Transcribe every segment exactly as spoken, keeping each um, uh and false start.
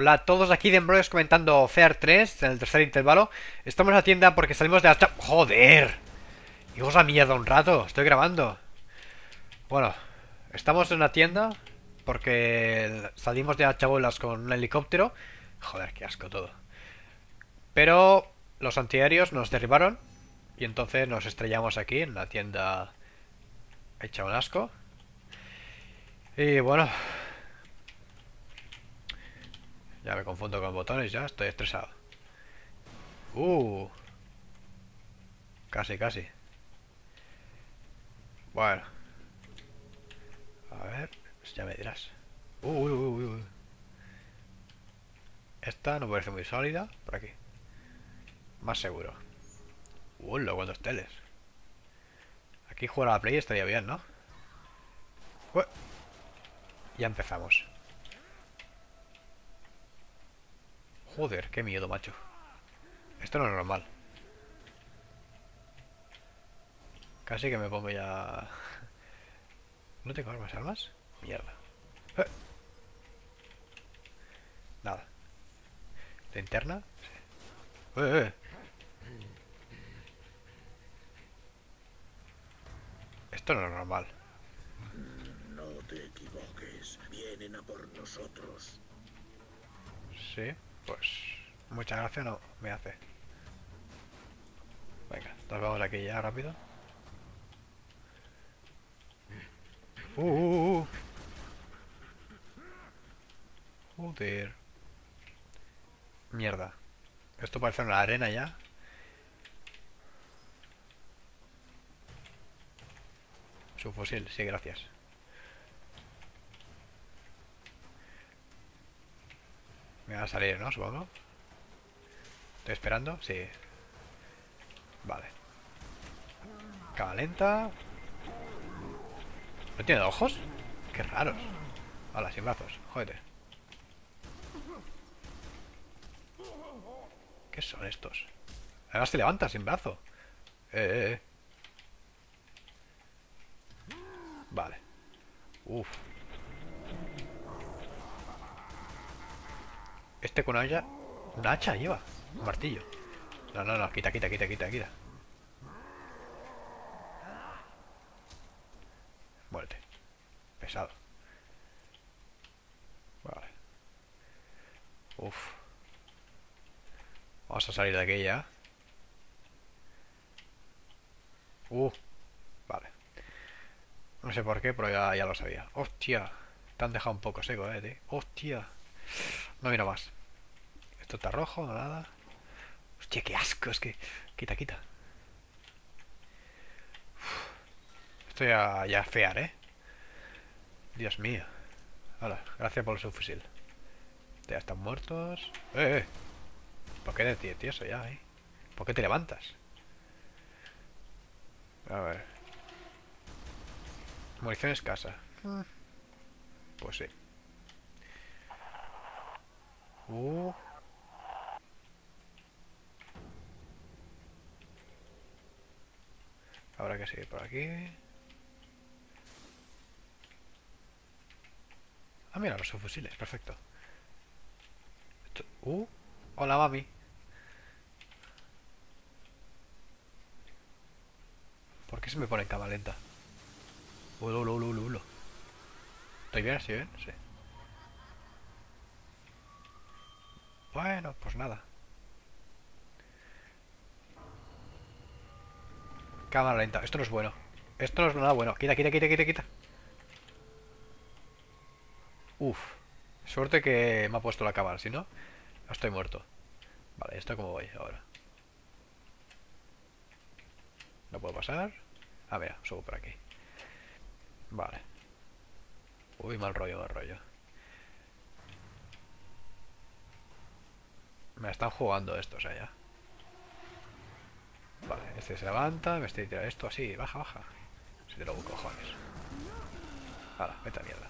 Hola a todos, aquí de Embroides comentando Fear tres en el tercer intervalo. Estamos en la tienda porque salimos de la... cha- ¡Joder! Hijos a mierda un rato, estoy grabando. Bueno, estamos en la tienda porque salimos de las chabolas con un helicóptero. Joder, qué asco todo. Pero los antiaéreos nos derribaron y entonces nos estrellamos aquí en la tienda hecha un asco. Y bueno, ya me confundo con botones, ya estoy estresado. Uh, casi, casi. Bueno, a ver, pues ya me dirás. Uy, uy, uy, uy. Esta no parece muy sólida. Por aquí. Más seguro. Uy, lo cuantos teles. Aquí jugar a la Play estaría bien, ¿no? Ué, ya empezamos. Joder, qué miedo, macho. Esto no es normal. Casi que me pongo ya... ¿No tengo armas, armas? Mierda. Eh, nada. ¿Linterna? Sí. Eh, eh. Esto no es normal. No te equivoques, vienen a por nosotros. Sí, pues... Muchas gracias no me hace. Venga, nos vamos aquí ya rápido. Uh, uh, uh. Joder. Mierda. Esto parece una arena ya. Su fusil, sí, gracias. Me va a salir, ¿no? Supongo. Estoy esperando, sí. Vale. Cámara lenta. ¿No tiene ojos? Qué raros. Hola, sin brazos. Jódete. ¿Qué son estos? Además se levanta sin brazo. Eh, eh, eh. Vale. Uf. Este con una hacha... Una hacha lleva. Un martillo. No, no, no. Quita, quita, quita, quita, quita. Muerte. Pesado. Vale. Uf. Vamos a salir de aquí ya. Uh. Vale. No sé por qué, pero ya, ya lo sabía. Hostia. Te han dejado un poco seco, eh, tío. Hostia. No miro más. Esto está rojo, nada. Hostia, qué asco. Es que... Quita, quita. Esto ya, ya es fear, eh. Dios mío. Hola, gracias por el subfusil. Ya están muertos. Eh, eh. ¿Por qué te tieso ya, eh? ¿Por qué te levantas? A ver. Munición escasa. Pues sí. Uh. Habrá que seguir por aquí. Ah, mira, los subfusiles, perfecto. Esto... Uh. Hola, mami. ¿Por qué se me pone en cama lenta? Ulo, ulo, ulo, ulo, ulo. ¿Estoy bien? ¿Estoy bien? Sí. Bueno, pues nada. Cámara lenta. Esto no es bueno. Esto no es nada bueno. Quita, quita, quita, quita, quita. Uf. Suerte que me ha puesto la cámara. Si no, estoy muerto. Vale, ¿esto cómo voy ahora? ¿No puedo pasar? Ah, mira, subo por aquí. Vale. Uy, mal rollo, mal rollo. Me están jugando estos allá. Vale, este se levanta, me estoy tirando esto así, baja, baja. Si te lo busco, cojones. Hala, vete a mierda.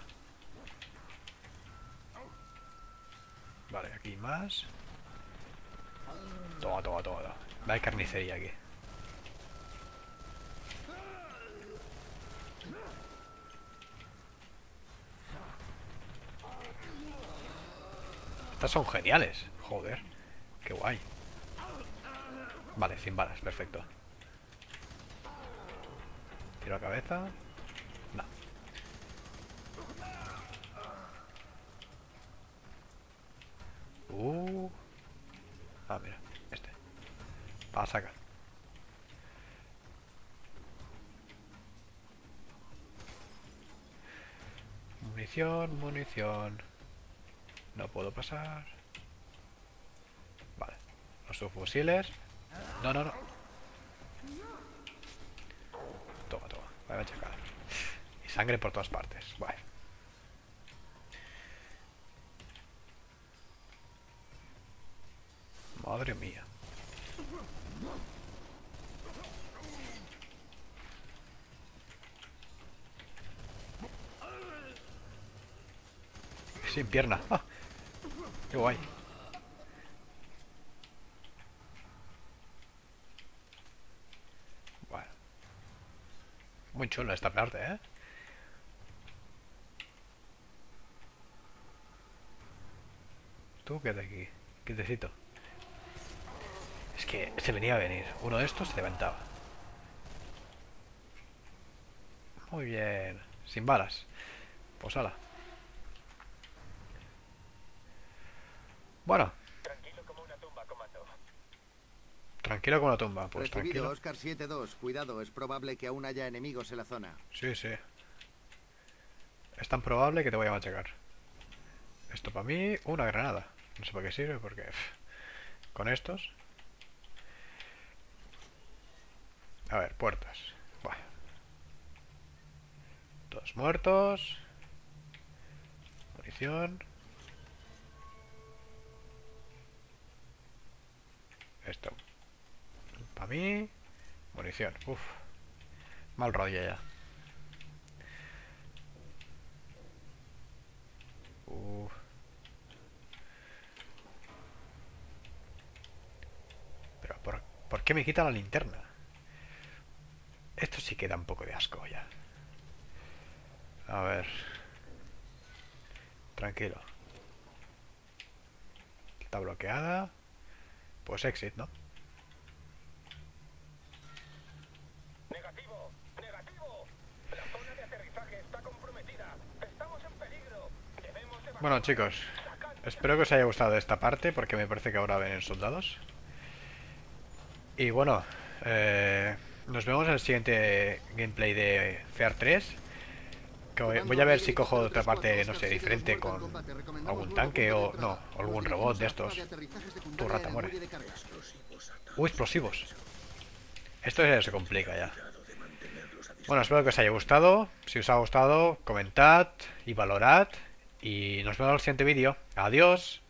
Vale, aquí más. Toma, toma, toma, toma. No hay carnicería aquí. Estas son geniales. Joder. Qué guay. Vale, sin balas, perfecto. Tiro la cabeza. No. Uh. Ah, mira, este. Para sacar. Munición, munición. No puedo pasar. Vale. Los subfusiles. No, no, no. Toma, toma. Voy a checar. Y sangre por todas partes. Vale. Madre mía. Sin pierna. ¡Ah! Qué guay. Bueno. Muy chula esta parte, ¿eh? Tú quédate aquí. Quietecito. Es que se venía a venir. Uno de estos se levantaba. Muy bien. Sin balas. Pues ala. Bueno. Tranquilo como una tumba, comando. Tranquilo como una tumba. Pues Recibido, tranquilo. Oscar siete dos. Cuidado, es probable que aún haya enemigos en la zona. Sí, sí. Es tan probable que te voy a machacar. Esto para mí, una granada. No sé para qué sirve, porque... pff, con estos... A ver, puertas. Buah. Todos muertos. Munición. Esto. Para mí. Munición. Uf. Mal rollo ya. Uf. Pero ¿por, ¿por qué me quita la linterna? Esto sí que da un poco de asco ya. A ver. Tranquilo. Está bloqueada. Pues exit, ¿no? Negativo, negativo. La zona de aterrizaje está comprometida. Estamos en peligro. Debemos evacuar. Bueno, chicos, espero que os haya gustado esta parte, porque me parece que ahora vienen soldados. Y bueno, eh, nos vemos en el siguiente gameplay de Fear tres. Que voy voy a ver si cojo otra parte, no sé, diferente, con algún tanque o... no, algún robot de estos. Tu rata muere. Uy, explosivos. Esto ya se complica ya. Bueno, espero que os haya gustado. Si os ha gustado, comentad y valorad. Y nos vemos en el siguiente vídeo. Adiós.